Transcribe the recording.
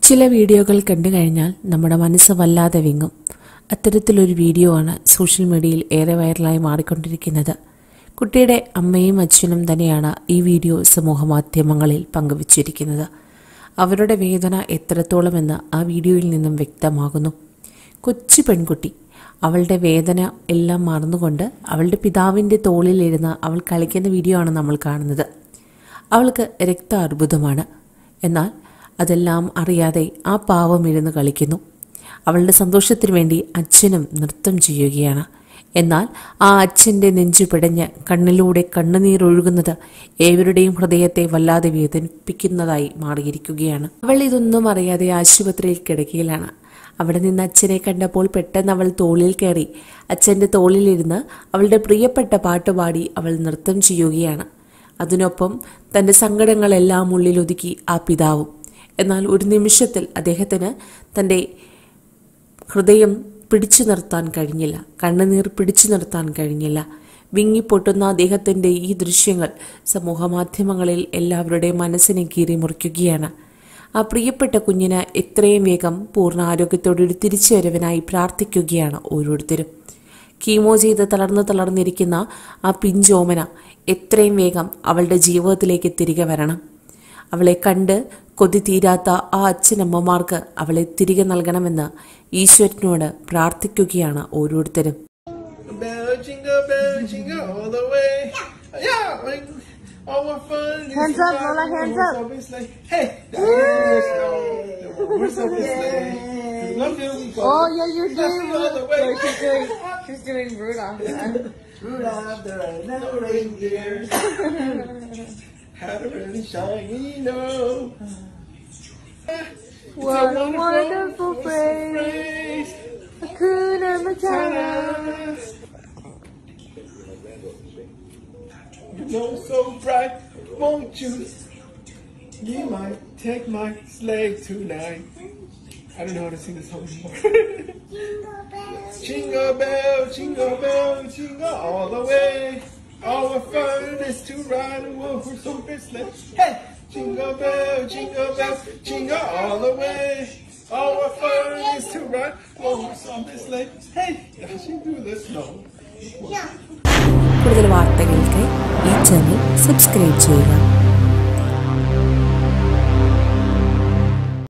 ചില വീഡിയോകൾ കണ്ടു കഴിഞ്ഞാൽ നമ്മുടെ മനസ്സ് വല്ലാതെ വിങ്ങും. അത്തരത്തിലൊരു വീഡിയോ ആണ് സോഷ്യൽ മീഡിയയിൽ ഏറെ വൈറലായി മാറിക്കൊണ്ടിരിക്കുന്നത്. കുട്ടിയുടെ അമ്മയും അച്ഛനും തന്നെയാണ് ഈ വീഡിയോ സമൂഹമാധ്യമങ്ങളിൽ പങ്കുവച്ചിരിക്കുന്നത്. അവരുടെ വേദന എത്രത്തോളമെന്ന് ആ വീഡിയോയിൽ നിന്നും വ്യക്തമാകുന്നു. കൊച്ചു പെൺകുട്ടി അവളുടെ വേദന എല്ലാം മറന്നുകൊണ്ട് അവളുടെ പിതാവിൻ്റെ തോളിലിരുന്ന് അവൾ കളിക്കുന്ന വീഡിയോ ആണ് നമ്മൾ കാണുന്നത്. അവൾക്ക് രക്താർബുദമാണ്. എന്നാൽ അതെല്ലാം അറിയാതെ ആ പാവം ഇരുന്ന് കളിക്കുന്നു. അവളുടെ സന്തോഷത്തിനു വേണ്ടി അച്ഛനും നൃത്തം ചെയ്യുകയാണ്. എന്നാൽ ആ അച്ഛൻ്റെ നെഞ്ചു പിടഞ്ഞ് കണ്ണിലൂടെ കണ്ണുനീരൊഴുകുന്നത് ഏവരുടെയും ഹൃദയത്തെ വല്ലാതെ വേദനിപ്പിക്കുന്നതായി മാറിയിരിക്കുകയാണ്. അവൾ ഇതൊന്നും അറിയാതെ ആശുപത്രിയിൽ കിടക്കുകയിലാണ്. അവിടെ നിന്ന് അച്ഛനെ കണ്ടപ്പോൾ പെട്ടെന്ന് അവൾ തോളിൽ കയറി അച്ഛൻ്റെ തോളിലിരുന്ന് അവളുടെ പ്രിയപ്പെട്ട പാട്ടുപാടി അവൾ നൃത്തം ചെയ്യുകയാണ്. അതിനൊപ്പം തൻ്റെ സങ്കടങ്ങളെല്ലാം ഉള്ളിലൊതുക്കി ആ പിതാവും. എന്നാൽ ഒരു നിമിഷത്തിൽ അദ്ദേഹത്തിന് തൻ്റെ ഹൃദയം പിടിച്ചു നിർത്താൻ കഴിഞ്ഞില്ല, കണ്ണുനീർ പിടിച്ചു നിർത്താൻ കഴിഞ്ഞില്ല. വിങ്ങിപ്പൊട്ടുന്ന അദ്ദേഹത്തിൻ്റെ ഈ ദൃശ്യങ്ങൾ സമൂഹമാധ്യമങ്ങളിൽ എല്ലാവരുടെയും മനസ്സിനെ കീറിമുറിക്കുകയാണ്. ആ പ്രിയപ്പെട്ട കുഞ്ഞിന് എത്രയും വേഗം പൂർണ്ണ ആരോഗ്യത്തോടൊരു തിരിച്ചുവരവിനായി പ്രാർത്ഥിക്കുകയാണ് ഓരോരുത്തരും. കീമോ ചെയ്ത് തളർന്നിരിക്കുന്ന ആ പിഞ്ചോമന എത്രയും വേഗം അവളുടെ ജീവിതത്തിലേക്ക് തിരികെ വരണം. അവളെ കണ്ട് കൊതി തീരാത്ത ആ അച്ഛനമ്മമാർക്ക് അവളെ തിരികെ നൽകണമെന്ന് ഈശ്വരനോട് പ്രാർത്ഥിക്കുകയാണ് ഓരോരുത്തരും. Hands up, Lola, hands up. Oh, yeah, you're doing she's doing Rudolph. Rudolph the red-nosed reindeer had a really shiny nose. What a wonderful phrase. Hakuna Matata. You know so bright, won't you? You might take my sleigh tonight. I don't know how to sing this song anymore. Jingle bell, jingle bell, jingle all the way. Our fun is to ride a one-horse open sleigh. Hey! Jingle bell, jingle all the way. Our fun is to ride one-horse open sleigh. Hey! Dashing through the snow. കൂടുതൽ വാർത്തകൾക്ക് ഈ channel subscribe ചെയ്യുക.